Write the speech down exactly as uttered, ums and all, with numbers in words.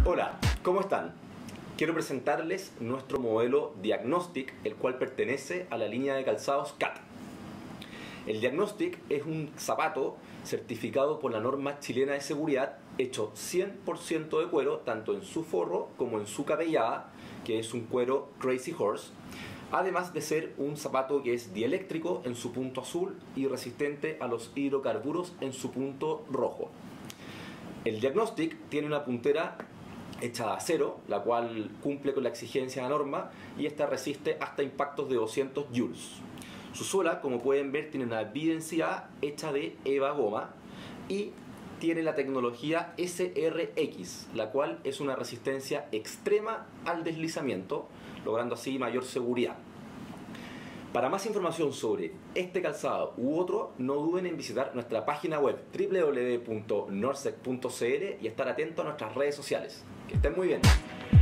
Hola, ¿cómo están? Quiero presentarles nuestro modelo Diagnostic, el cual pertenece a la línea de calzados C A T. El Diagnostic es un zapato certificado por la norma chilena de seguridad, hecho cien por ciento de cuero, tanto en su forro como en su cabellada, que es un cuero Crazy Horse, además de ser un zapato que es dieléctrico en su punto azul y resistente a los hidrocarburos en su punto rojo. El Diagnostic tiene una puntera hecha de acero, la cual cumple con la exigencia de la norma, y esta resiste hasta impactos de doscientos joules. Su suela, como pueden ver, tiene una bidensidad hecha de EVA goma y tiene la tecnología S R X, la cual es una resistencia extrema al deslizamiento, logrando así mayor seguridad. Para más información sobre este calzado u otro, no duden en visitar nuestra página web w w w punto norsec punto c l y estar atentos a nuestras redes sociales. Que estén muy bien.